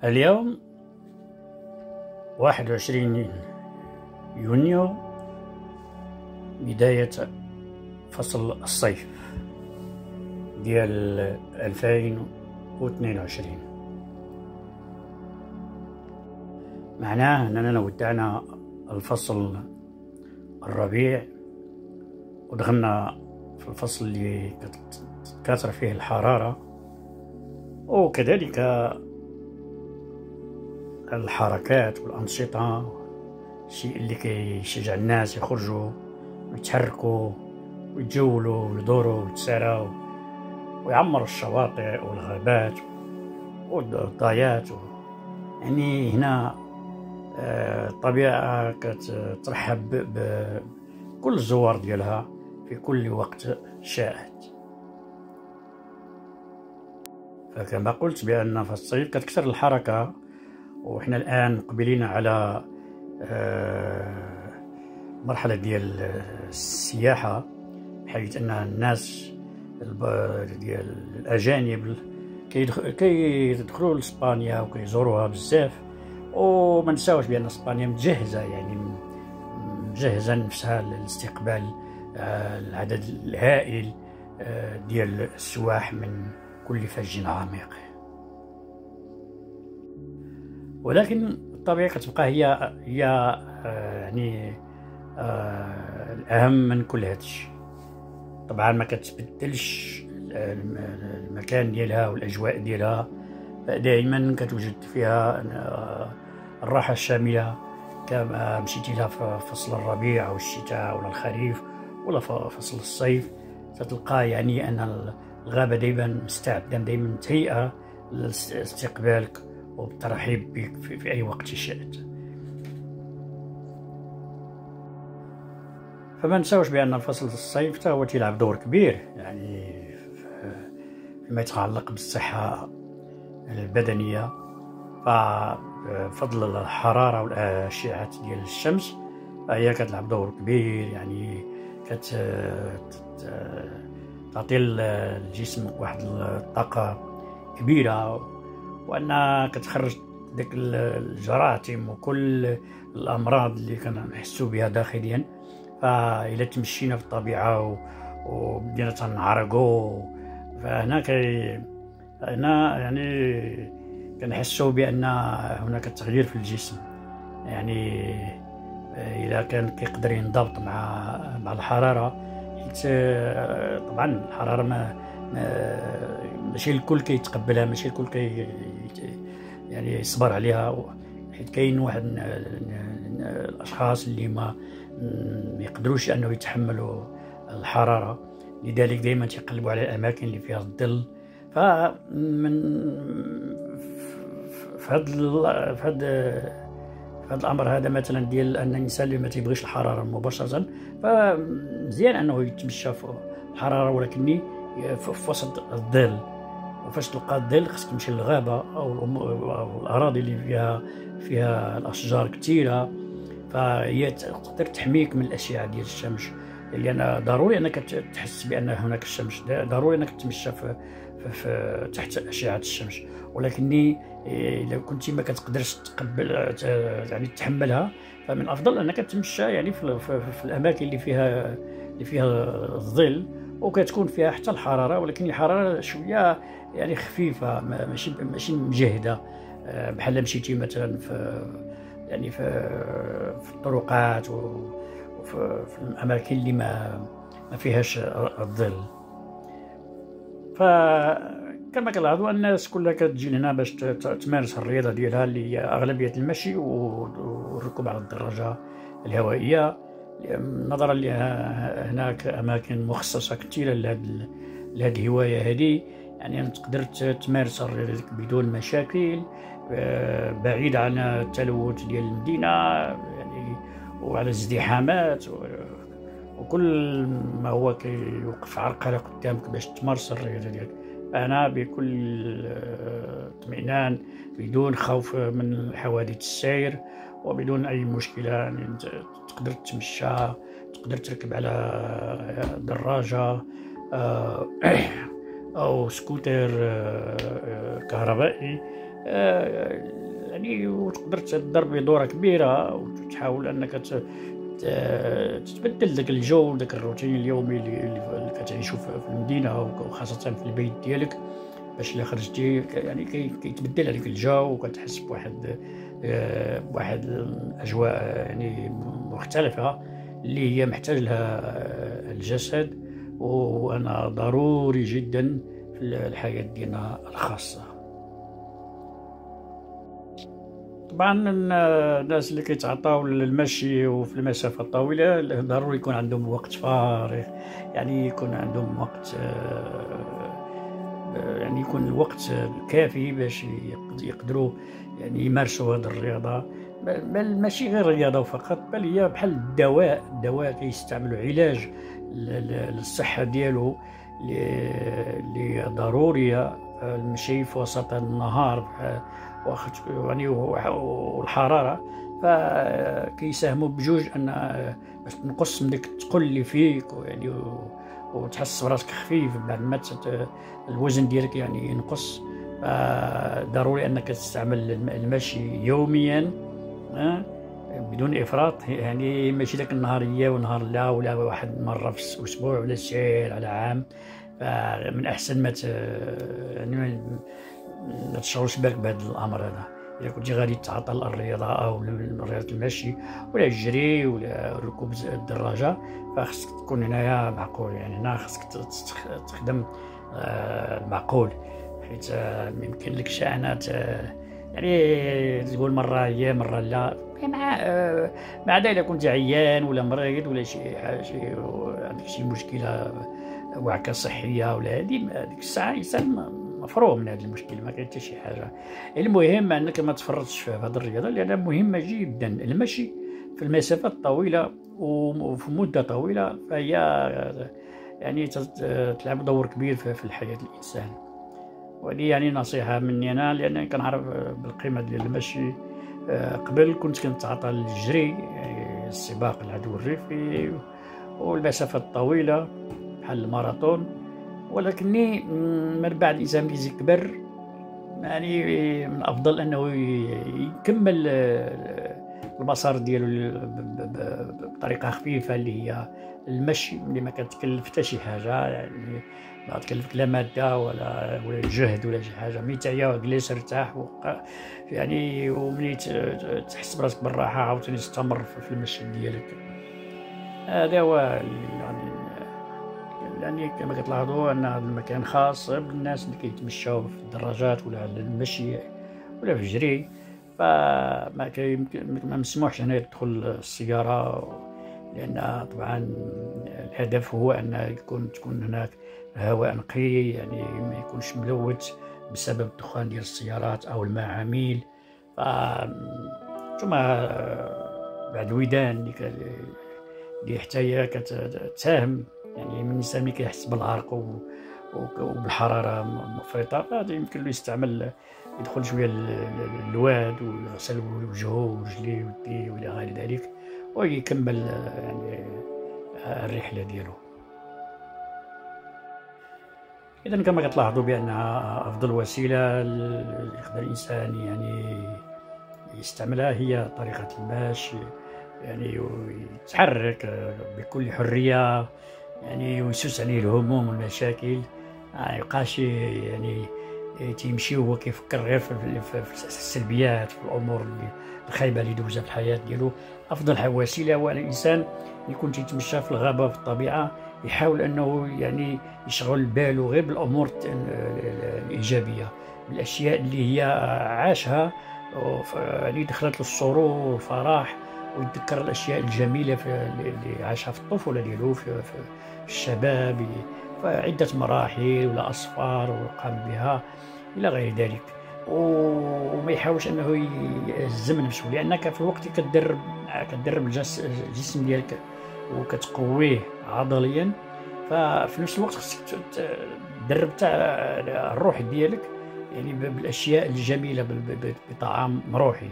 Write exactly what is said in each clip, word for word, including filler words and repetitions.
اليوم واحد وعشرين يونيو، بداية فصل الصيف ديال ألفين واثنين وعشرين. معناه أننا ودعنا الفصل الربيع ودخلنا في الفصل اللي كتكاثر فيه الحرارة، وكذلك الحركات والأنشطة، الشيء اللي كيشجع الناس يخرجوا ويتحركوا ويتجولوا ويدوروا ويتساراو ويعمروا الشواطئ والغابات والضايات. يعني هنا الطبيعة كترحب بكل الزوار ديالها في كل وقت شاءت. فكما قلت بأن في الصيف كتكثر الحركة، وإحنا الآن مقبلين على مرحلة ديال السياحة، بحيث أن الناس ديال الأجانب كيدخلوا لإسبانيا وكيزوروها بزاف. وما نساوش بأن إسبانيا متجهزة، يعني مجهزة نفسها لاستقبال العدد الهائل ديال السواح من كل فج عميق. ولكن الطبيعة كتبقى هي هي يعني الأهم من كل هذا الشيء. طبعا ما كتبدلش المكان ديالها والأجواء ديالها، دائما كتوجد فيها الراحة الشاملة. كما مشيتي لها في فصل الربيع أو الشتاء ولا الخريف ولا فصل الصيف، ستلقى يعني أن الغابة دائما مستعدة، دائما متهيئة لاستقبالك وبالترحيب بك في, في أي وقت شئت. فما نساوش بأن الفصل الصيف تا هو تيلعب دور كبير، يعني فيما يتعلق بالصحة البدنية. فبفضل الحرارة والأشعة ديال الشمس هي كتلعب دور كبير، يعني كتعطي الجسم واحد الطاقة كبيرة، وأنها كتخرج ديك الجراثيم وكل الأمراض اللي كنحسوا بها داخليا. فإلا تمشينا في الطبيعة وبدينا تنعرقوا، فهنا كي هنا يعني كنحسوا بأن هناك تغيير في الجسم. يعني إذا كان كيقدر ينضبط مع مع الحرارة، حيت طبعا الحرارة ما ماشي الكل كيتقبلها، ماشي الكل كي يعني يصبر عليها، حيت كاين واحد الاشخاص اللي ما يقدروش انه يتحملوا الحراره، لذلك دائما تيقلبوا على الاماكن اللي فيها الظل. فمن في هذا في هذا في هذا الامر هذا مثلا ديال ان الانسان اللي ما تيبغيش الحراره مباشره، فمزيان انه يتمشى في الحراره، ولكن في وسط الظل. وفاش تلقى الظل خصك تمشي للغابه او الاراضي اللي فيها فيها الاشجار كثيره، فهي تقدر تحميك من الاشعه ديال الشمس. لان ضروري انك تحس بان هناك الشمس، ضروري انك تمشى في, في, في تحت اشعه الشمس. ولكن اذا كنتي ما كتقدرش تقبل يعني تحملها، فمن الافضل انك تمشى يعني في, في, في الاماكن اللي فيها اللي فيها الظل، وكتكون فيها حتى الحراره، ولكن الحراره شويه يعني خفيفه، ماشي ماشي مجهده. بحال مشيتي مثلا في يعني في في الطرقات وفي في الاماكن اللي ما ما فيهاش الظل. فكما كنلاحظوا الناس كلها كتجي لهنا باش تمارس الرياضه ديالها، اللي هي اغلبيه المشي والركوب على الدراجه الهوائيه، نظرا لهناك اماكن مخصصه كثيره لهذه لهذه الهوايه هذه. يعني تقدر تمارس رياضتك بدون مشاكل، بعيد عن التلوث ديال المدينه يعني وعلى الازدحامات وكل ما هو كيوقف عرقله قدامك باش تمارس الرياضه ديالك. انا بكل اطمئنان بدون خوف من حوادث السير وبدون اي مشكله. يعني تقدر تمشى، تقدر تركب على دراجه، أو سكوتر آه، آه، كهربائي. آه، يعني وتقدر تضرب بدورة كبيرة وتحاول أنك ت- ت- تتبدل داك الجو، داك الروتين اليومي اللي اللي كتعيشو في في المدينة، وخاصة في البيت ديالك. باش إلا خرجتي ك- يعني كي- كيتبدل عليك الجو، وكتحس بواحد آه، بواحد الأجواء آه، يعني مختلفة، اللي هي محتاج لها آه، الجسد. وأنا ضروري جدا في الحياة ديالنا الخاصة. طبعا الناس اللي كيتعطاو للمشي وفي المسافة الطويلة ضروري يكون عندهم وقت فارغ، يعني يكون عندهم وقت آه، آه، يعني يكون الوقت كافي باش يقد- يقدروا يعني يمارسوا هذه الرياضة. بل بل ماشي غير رياضة فقط، بل هي بحال الدواء. الدواء كيستعملوا علاج ل- ل- للصحة ديالو، اللي اللي ضرورية. المشي في وسط النهار آه، واخد يعني والحرارة، فكيساهموا بجوج ان باش تنقص من ديك الثقل اللي فيك، يعني وتحس براسك خفيف بعد ما تت- الوزن ديالك يعني ينقص. فضروري انك تستعمل الم- المشي يوميا، آه، بدون افراط. يعني ماشي داك النهار هي ونهار لا، ولا واحد مره في الاسبوع ولا شهر على عام. فمن احسن ما ت- يعني ما ما تشغلش بالك بهذا الامر هذا. اذا كنتي غادي تعطل الرياضه او رياضه المشي ولا الجري ولا ركوب الدراجه، فخصك تكون هنايا معقول. يعني هنا خصك تخدم آه، المعقول، حيت آه، ما يمكن لكش انا ت- يعني تقول مره هي مره لا. مع آه، مع ذلك اذا كنت عيان ولا مريض ولا شي حاجه، شي عندك شي مشكله وعكه صحيه ولا هذه، هذيك الساعه الانسان مفروغ من هذا المشكل، ما كاين حتى شي حاجه. المهم انك ما تفرطش في هذه الرياضه لانها مهمه جدا. المشي في المسافات الطويله وفي مده طويله، فهي يعني تت- تلعب دور كبير في في الحياه الانسان. وهذه يعني نصيحه مني انا، لان كنعرف بالقيمه ديال المشي. آه، قبل كنت كنتعاطى للجري، يعني السباق العدو الريفي والمسافات الطويله بحال الماراثون. ولكني مم، من بعد الانسان كيزيد كبر، يعني من الافضل انه ي- يكمل آه، المسار ديالو ب- ب- ب- بطريقه خفيفه، اللي هي المشي، اللي ما كتكلف حتى شي حاجه. يعني ما تكلفك لا ماده ولا ولا جهد ولا شي حاجه. ملي تعيا جلس ارتاح وق- يعني وملي ت- ت- تحس براسك بالراحه عاوتاني تستمر في في المشي ديالك. هذا هو يعني. يعني كما كتلاحظوا ان هذا المكان خاص بالناس اللي كيتمشاو في الدراجات ولا على المشي ولا في الجري. فما كيمكن ما مسموحش هنا يدخل السيارة، لأن طبعا الهدف هو أن يكون تكون هناك هواء نقي، يعني ما يكونش ملوث بسبب الدخان ديال السيارات أو المعامل. ف ثم بعد الودان اللي ك- اللي حتى هي كتساهم، يعني من الانسان ملي كيحس بالعرق و- و- وبالحراره مفرطه، فهذا يمكن له يستعمل، يدخل شويه ال- ال- الواد ويغسل وجهه ورجليه ويديه والى غير ذلك، ويكمل يعني الرحله ديالو. اذا كما كتلاحظوا بانها افضل وسيله اللي يقدر الانسان يعني يستعملها هي طريقه المشي، يعني ويتحرك بكل حريه، يعني ويسوس عليه الهموم والمشاكل. ما يبقاش يعني تيمشي وهو كيفكر غير في في- في السلبيات، في الامور اللي الخايبه اللي دوزها في الحياه ديالو. افضل وسيله هو الانسان يكون تيتمشى في الغابه في الطبيعه، يحاول انه يعني يشغل باله غير بالامور الايجابيه، بالاشياء اللي هي عاشها، وف- يعني دخلت له السرور والفرح، ويتذكر الاشياء الجميله في اللي عاشها في الطفوله ديالو في, في الشباب، فعده مراحل ولا اسفار وقام بها الى غير ذلك. وما يحاولش انه يهزم نفسه، لانك في الوقت اللي كتدرب كتدرب الجس- الجسم ديالك وكتقويه عضليا، ففي نفس الوقت خصك ت- ت- تدرب تاع الروح ديالك، يعني ب- بالاشياء الجميله، ب- ب- ب- بطعام روحي.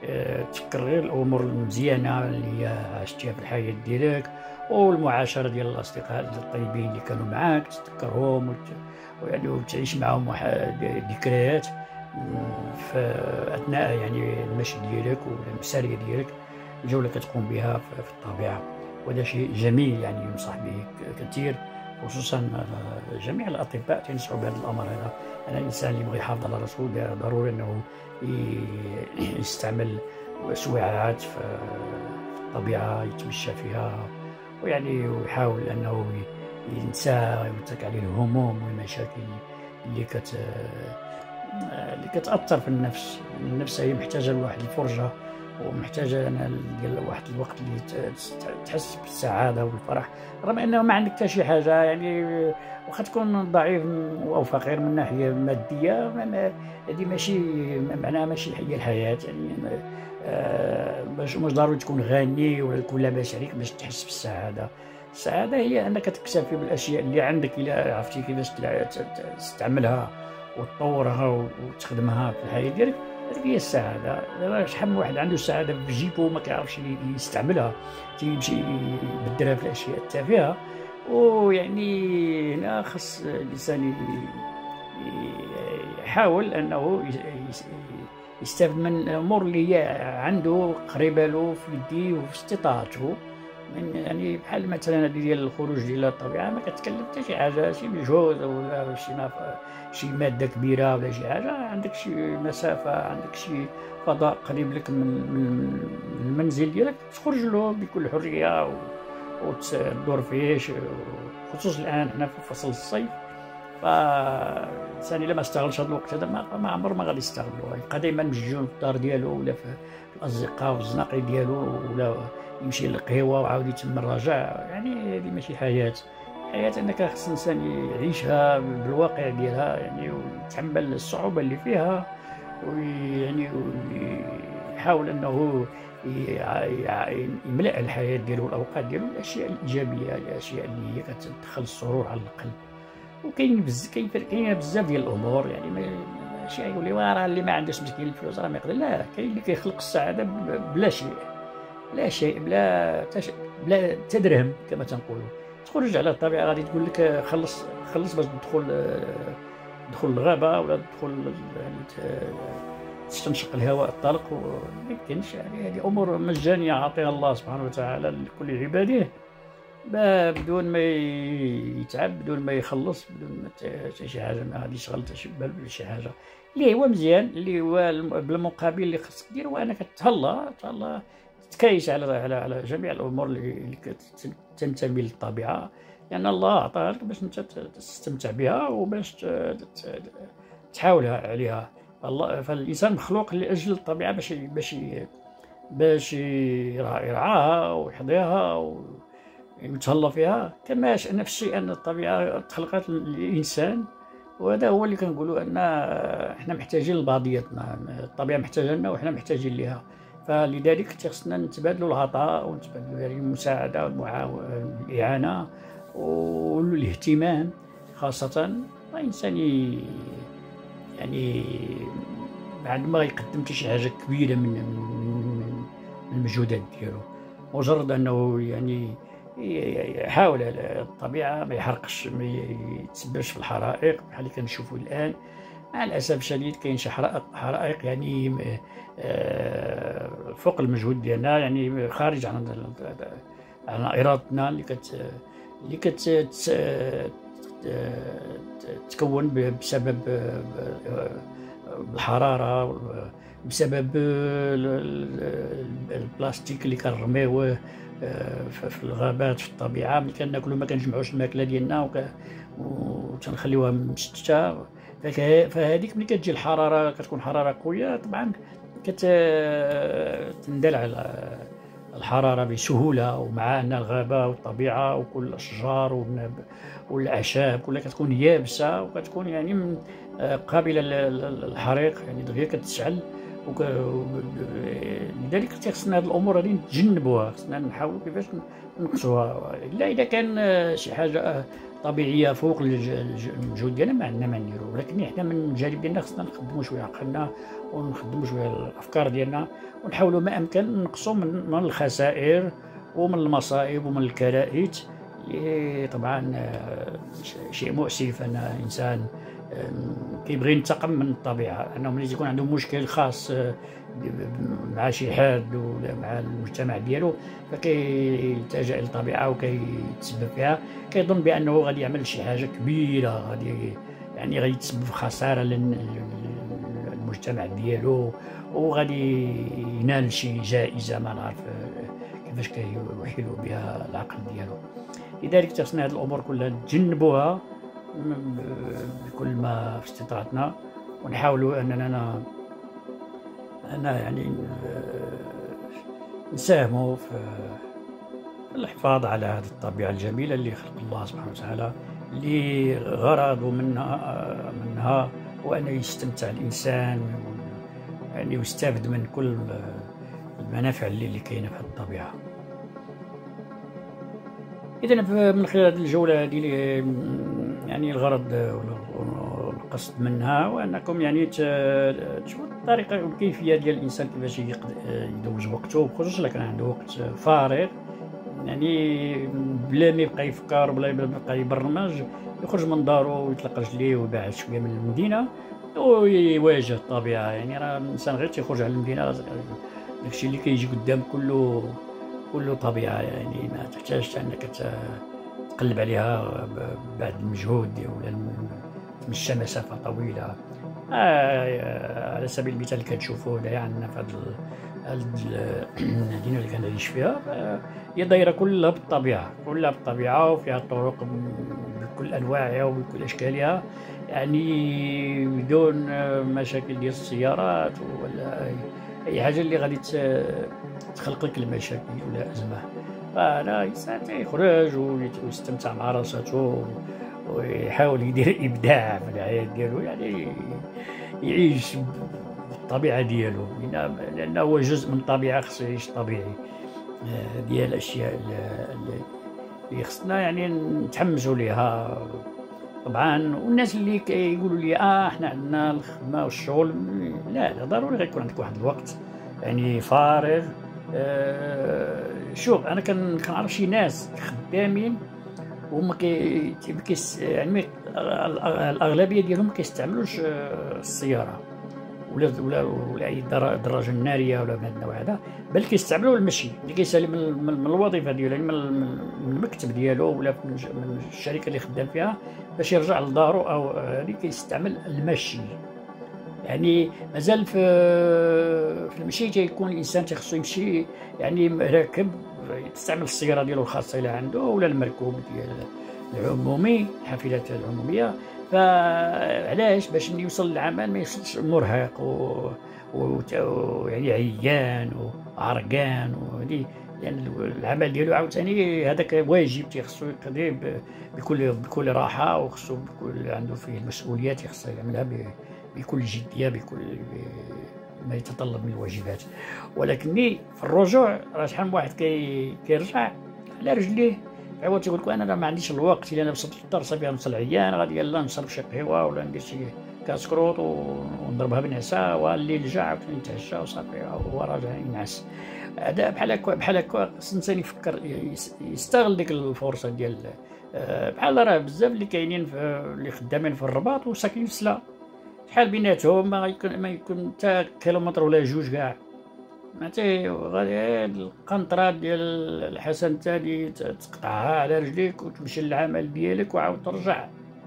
آه، تفكر غير الامور المزيانه اللي هي عشتيها في الحياه ديالك، والمعاشره ديال الاصدقاء الطيبين اللي كانوا معاك تذكرهم وت... ويعني وتعيش معهم واحد ذكريات في اثناء يعني المشي ديالك والمساريه ديالك، الجوله كتقوم بها في الطبيعه. وهذا شيء جميل يعني ينصح به كثير، خصوصا جميع الاطباء تنصحوا بهذا الامر هذا. انا الانسان اللي يبغي يحافظ على راسو ضروري انه يستعمل سويعات في الطبيعه يتمشى فيها، ويعني ويحاول انه ينسى ويترك عليه الهموم والمشاكل اللي كت اللي كتاثر في النفس. النفس هي محتاجه لواحد الفرجه، ومحتاجه انا ديال واحد الوقت اللي تحس بالسعاده والفرح، رغم انه ما عندك حتى شي حاجه يعني، واخا تكون ضعيف او فقير من ناحيه ماديه، هذه ماشي معناها ماشي هي الحياه يعني. آه باش مش ضروري تكون غني ولا يكون لاباس عليك باش تحس بالسعاده. السعاده هي انك تكتفي بالاشياء اللي عندك، الا عرفتي كيفاش تستعملها وتطورها وتخدمها في الحياه ديالك، هذيك هي السعاده. شحال من واحد عنده السعاده في جيبو ما كيعرفش يستعملها، تيمشي يبدلها في الاشياء التافهه. ويعني هنا خص الانسان يحاول انه يستافد من الامور اللي هي عنده قريبه له في يديه وفي استطاعته، من يعني بحال مثلا ديال الخروج ديال الطبيعه، ما كتكلف حتى شي حاجه، شي مجهود ولا شي شي ماده كبيره ولا شي حاجه. عندك شي مسافه، عندك شي فضاء قريب لك من المنزل ديالك، تخرج له بكل حريه وتدور فيه، خصوصا الان حنا في فصل الصيف. فالانسان الا ما استغلش هذا الوقت هذا ما عمر ما غادي يستغلو، يبقى دائما مسجون في الدار ديالو ولا في الاصدقاء والزناقي ديالو، ولا يمشي للقهوه وعاود يتم الرجع. يعني هذه ماشي حياه. الحياه انك خص الانسان يعيشها بالواقع ديالها يعني، ويتحمل الصعوبه اللي فيها، ويعني يحاول انه يملأ الحياه ديالو والاوقات ديالو الاشياء الايجابيه، الاشياء اللي هي كتدخل السرور على القلب. وكاين بزاف كاين بزاف ديال الامور يعني، ماشي يقول لي راه اللي ما عندوش مسكين الفلوس راه ما يقدر، لا، كاين اللي كيخلق السعاده بلا شيء، لا شيء، بلا تش... بلا تدرهم كما تنقولوا. تخرج على الطبيعه غادي تقول لك خلص خلص باش تدخل تدخل الغابه ولا تدخل يعني تستنشق الهواء الطلق، وما يمكنش يعني. هذه امور مجانيه عطيها الله سبحانه وتعالى لكل عباده بدون ما يتعب، بدون ما يخلص، بدون ما شي حاجه ما غادي يشغل حتى شي بال ولا شي حاجه. اللي هو مزيان، اللي هو بالمقابل اللي خصك دير هو انك تهلا تهلا تكايش على على على جميع الامور اللي تنتمي للطبيعه، لان الله عطاها لك باش انت تستمتع بها وباش تحاولها عليها. الله فالانسان مخلوق لاجل الطبيعه، باش باش باش يرعاها ويحظيها ويتهلا فيها. كما نفس الشيء ان الطبيعه تخلقت للانسان، وهذا هو اللي كنقولوا ان احنا محتاجين لبعضياتنا، الطبيعه محتاجه لنا وحنا محتاجين لها. فلذلك خصنا نتبادلوا العطاء ونتبادلوا يعني المساعده والاعانه والاهتمام، خاصه الانسان يعني بعد ما يقدم حتى شي حاجه كبيره من من المجهودات ديالو، مجرد انه يعني يحاول الطبيعه ما يحرقش، ما يتسببش في الحرائق بحال اللي كنشوفوا الان. مع الاسف الشديد كاين شي حرائق يعني فوق المجهود ديالنا، يعني خارج عن عن ارادتنا، اللي كت اللي كت تكون بسبب الحراره، بسبب البلاستيك اللي كنرميوه في الغابات في الطبيعه. ملي كناكلوا ما كنجمعوش الماكله ديالنا وتنخليوها مشتته، فهذيك ملي كتجي الحراره كتكون حراره قويه، طبعا كتندل على الحراره بسهوله. ومع ان الغابه والطبيعه وكل الاشجار والاعشاب كلها كتكون يابسه وكتكون يعني قابله للحريق، يعني دغيا كتشعل لذلك خصنا هذه الامور هذه نتجنبوها، خصنا نحاولوا كيفاش نقصوها. الا اذا كان شي حاجه طبيعيه فوق المجهود ديالنا ما عندنا ما نديرو، ولكن حنا من الجانب ديالنا خصنا نخدموا شويه عقلنا ونخدموا شويه الافكار ديالنا، ونحاولوا ما امكن نقصوا من, من الخسائر ومن المصائب ومن الكرائث. طبعا شيء مؤسف ان انسان كيبغي ينتقم من الطبيعه، انه ملي يكون عنده مشكل خاص مع شي حد ولا مع المجتمع ديالو فكيلتجأ للطبيعه وكيتسبب فيها، كيظن بانه غادي يعمل شي حاجه كبيره، غادي يعني غادي يتسبب في خساره للمجتمع ديالو وغادي ينال شي جائزه ما نعرف كيفاش كيوحلوا بها العقل ديالو. لذلك خصنا هذه الامور كلها نتجنبوها بكل ما في استطاعتنا، ونحاولوا اننا أنا يعني نساهموا في الحفاظ على هذه الطبيعة الجميلة اللي خلق الله سبحانه وتعالى، اللي غرضه منها منها هو أن يستمتع الإنسان يعني ويستافد من كل المنافع اللي كاينة في الطبيعة. إذا من خلال هذه الجولة هذه يعني الغرض والقصد منها وأنكم يعني تشوفوا الطريقة والكيفية ديال الإنسان كيفاش يدوز وقته، بخصوص إلا كان عنده وقت فارغ، يعني بلا ما يبقى يفكر بلا ما يبقى يبرمج، يخرج من دارو ويطلق رجليه ويبعد شوية من المدينة ويواجه الطبيعة. يعني راه الإنسان غير تيخرج على المدينة داكشي اللي كيجي قدام كله كله طبيعة، يعني ما تحتاجش أنك تقلب عليها بعد المجهود ولا تمشى مسافة طويلة. آه على سبيل المثال اللي كتشوفوا هنايا عندنا في هذه المدينة اللي كنعيش فيها، هي دايرة كلها بالطبيعة، كلها بالطبيعة وفيها الطرق بكل أنواعها وبكل أشكالها، يعني بدون مشاكل ديال السيارات ولا أي حاجة اللي غادي تخلق لك المشاكل ولا أزمة. فأنا الإنسان تيخرج ويستمتع مع راساتو ويحاول يدير إبداع في الحياة ديالو، يعني يعيش بالطبيعة ديالو، لأنه هو جزء من الطبيعة، خصو يعيش طبيعي. ديال الأشياء اللي خصنا يعني نتحمسوا ليها طبعا. والناس اللي كيقولوا لي اه احنا عندنا الخدمة والشغل، لا لا ضروري غيكون عندك واحد الوقت يعني فارغ. آه شوف انا كنعرف شي ناس خدامين وهما كي يعني الاغلبيه ديالهم ما كيستعملوش السياره ولا ولا ولا اي دراجه ناريه ولا من النوع هذا، بل كيستعملوا المشي اللي كيسالي من, من الوظيفه ديالو، يعني من المكتب ديالو ولا من الشركه اللي خدام فيها باش يرجع لدارو او هذه كيستعمل المشي. يعني مازال في في المشي تيكون الانسان تيخصو يمشي يعني راكب، يستعمل السياره ديالو الخاصه اللي عنده ولا المركوب ديال العمومي، الحافلات العموميه. فعلاش؟ باش ملي يوصل للعمل ما يوصلش مرهق و... و... يعني عيان وعرقان وهذه، لان يعني العمل ديالو عاوتاني هذاك واجب تيخصو يقضيه بكل بكل راحه، وخصو بكل عنده فيه المسؤوليات خصو يعملها ب... بكل جديه، بكل ما يتطلب من الواجبات. ولكن في الرجوع راه شحال من واحد كي... كيرجع على رجليه، عوض تيقول لك انا ما عنديش الوقت، الا انا وصلت للدار صافي نوصل عيان، غادي يلاه نشرب شي قهوه ولا ندير شي كاس كروط ونضربها بنعسه والليل جا عاوتاني نتعشى وصافي هو راجع ينعس. هذا بحال هكا بحال هكا خص الانسان يفكر يستغل ديك الفرصه ديال بحال راه بزاف اللي كاينين اللي خدامين في الرباط وساكنين في سلا، شحال بيناتهم ما يكون ما يكون حتى كيلومتر ولا جوج كاع، معناتها غادي القنطره ديال الحسن الثاني تقطعها على رجليك وتمشي للعمل ديالك وعاود ترجع.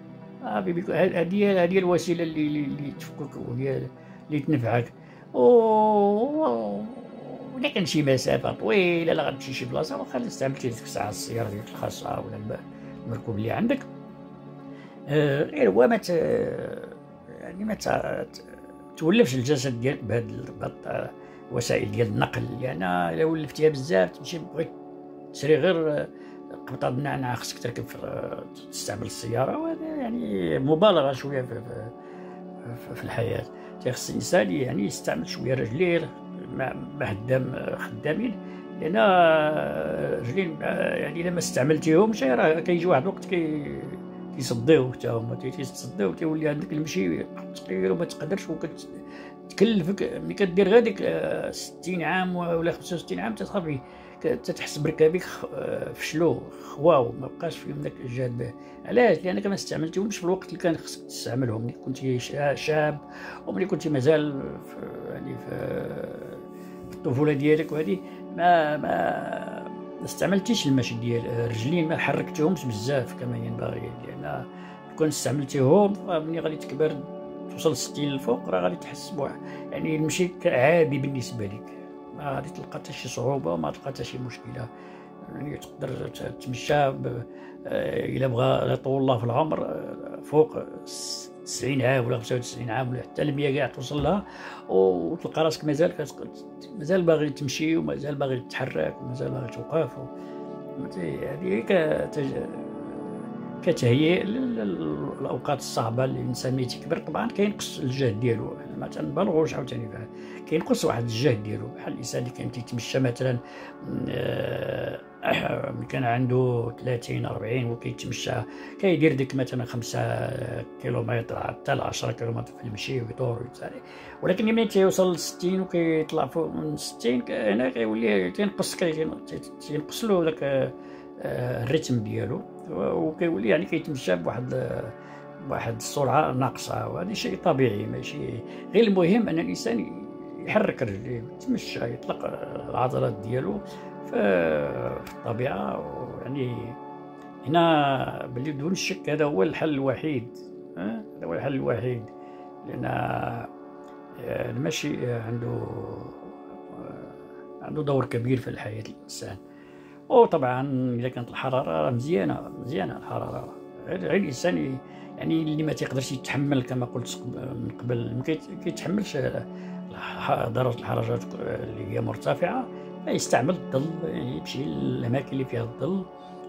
هذه هذه الوسيله اللي اللي تفكك وهي اللي تنفعك. ولا كان شي مسافه طويله لا غتمشي شي بلاصه، واخا استعملتي ديك الساعه السياره ديالك الخاصه ولا المركوب اللي عندك، غير هو ما يعني ما تولفش الجسد ديالك بهذا وسائل ديال النقل. لان يعني الا ولفتيها بزاف تمشي بغيت تشري غير قبطه النعناع خصك تركب تستعمل السياره، وهذا يعني مبالغه شويه في, في, في الحياه. تيخص الانسان يعني يستعمل شويه رجليه مع مع خدام خدامين، لان رجلين يعني الا ما استعملتيهمش راه كيجي واحد الوقت كي كيصديو حتى هما تيصديو، تيولي عندك المشي ثقيل وما تقدرش وكتكلفك ملي كدير غير ديك ستين عام ولا خمسة وستين عام تصافي تتحس بركابك فشلو خواو ما بقاش فيهم داك الجهد. علاش؟ لانك ما استعملتيهمش في الوقت اللي كان خصك تستعملهم، ملي كنتي شاب وملي كنتي مازال يعني في الطفوله ديالك، وهذه ما ما استعملتيش المشي ديال رجلين، ما حركتيهمش بزاف كما ينبغي، لان كون استعملتيهم ملي غادي تكبر توصل ستين الفوق راه غادي تحس بواحد يعني المشي عادي بالنسبه لك، ما غادي تلقى حتى شي صعوبه وما تلقى حتى شي مشكله. يعني تقدر تمشى الا بغى طول الله في العمر فوق تسعين عام ولا خمسة وتسعين عام ولا حتى المية كاع توصل لها، وتلقى راسك مازال مازال باغي تمشي ومازال باغي تتحرك ومازال باغي توقف. هذه كتهيئ للاوقات الصعبه اللي الانسان ملي تيكبر طبعا كينقص الجهد ديالو، ما تنبالغوش عاوتاني كينقص واحد الجهد ديالو، بحال الانسان اللي كان تيتمشى مثلا ملي كان عنده ثلاثين أربعين وكيتمشى كيدير ديك مثلا خمسة كيلومتر حتى ل عشرة كيلومتر في المشي ويدور ويتسارع، ولكن ملي تيوصل ل ستين وكيطلع فوق من ستين هنا كيولي تينقص كينقص له داك الريتم ديالو، وكيولي يعني كيتمشى بواحد بواحد السرعه ناقصه، وهذا شيء طبيعي ماشي غير. المهم ان الانسان يحرك رجليه يتمشى يطلق العضلات ديالو في الطبيعه، ويعني هنا باللي بدون الشك هذا هو الحل الوحيد، هذا هو الحل الوحيد، لان المشي عنده عنده دور كبير في حياه الانسان. وطبعا اذا كانت الحراره مزيانه مزيانه الحراره، غير الانسان يعني اللي ما تيقدرش يتحمل كما قلت من قبل ما كيتحملش درجه الحراره اللي هي مرتفعه، يستعمل الظل، يعني يمشي للاماكن اللي فيها الظل،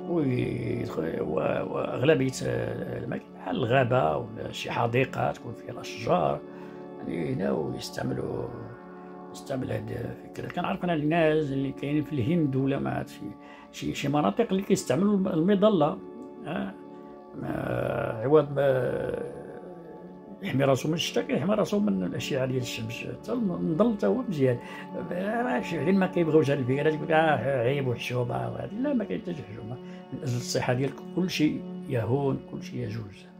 واغلبيه الاماكن بحال الغابه ولا شي حديقه تكون فيها الاشجار، يعني هنا ويستعملوا يستعمل هذه الفكره. كنعرف انا الناس اللي كاينين في الهند ولا ما شي شي شي مناطق اللي كيستعملوا المظله، ها عوض ما يحمي راسو من الشتا كيحمي راسو من الاشعه ديال الشمس، حتى الظل حتى هو مزيان. علاش ما كيبغيوش هاد الفكره، تقول اه عيب وحشومه وهذه، لا ما كاين حتى شي حشومه، من اجل الصحه ديالك كل شيء يهون كل شيء يجوز.